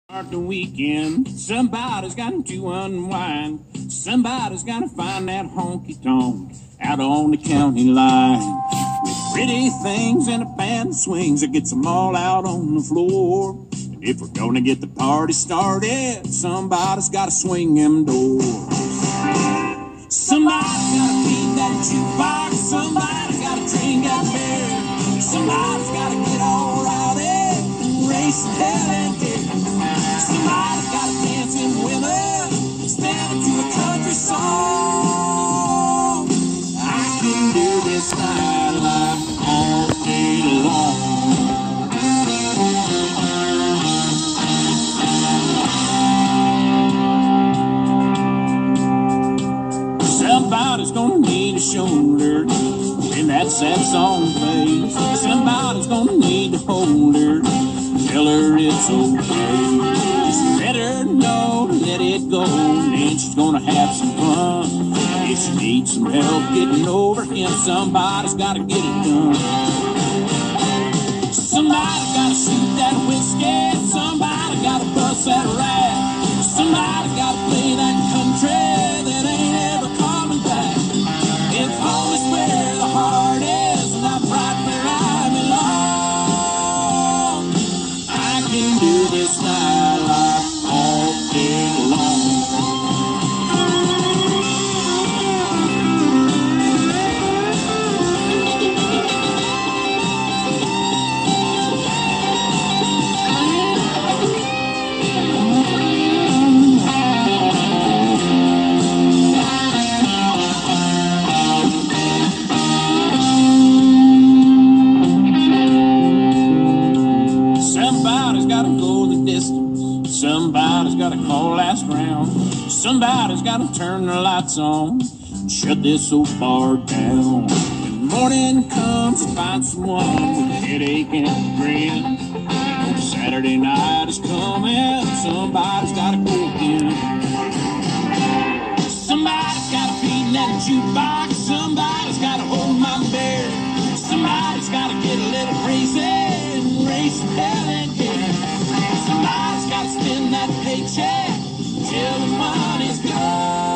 Start the weekend, somebody's got to unwind. Somebody's got to find that honky-tonk out on the county line. With pretty things and a band swings that gets them all out on the floor. And if we're gonna get the party started, somebody's got to swing them doors. Somebody's got to feed that jukebox. Somebody's got to drink that beer. Somebody's got to get all rowdy and race to hell and dear. Somebody's got a dancing women, standing to a country song. I can do this nightlife all day long. Somebody's gonna need a shoulder when that sad song plays. Somebody's gonna need to hold her, tell her it's okay. Just let her know, let it go, and then she's gonna have some fun. If she needs some help getting over him, somebody's gotta get it done. Somebody gotta shoot that whiskey, somebody gotta bust that rap. Somebody gotta play that country that ain't ever coming back. If home is where the heart is, and I'm right where I belong. I can do this nightlife all day long. Somebody's gotta go the distance. Somebody's gotta call last round. Somebody's gotta turn the lights on and shut this old bar down. When morning comes, to find someone with a headache and a grin. You know Saturday night is coming. Somebody's gotta go again. Somebody's gotta feed that jukebox. Somebody's gotta hold my beer. Somebody's gotta get a little crazy and race to hell and here. Somebody's gotta spend that paycheck till the money's gone.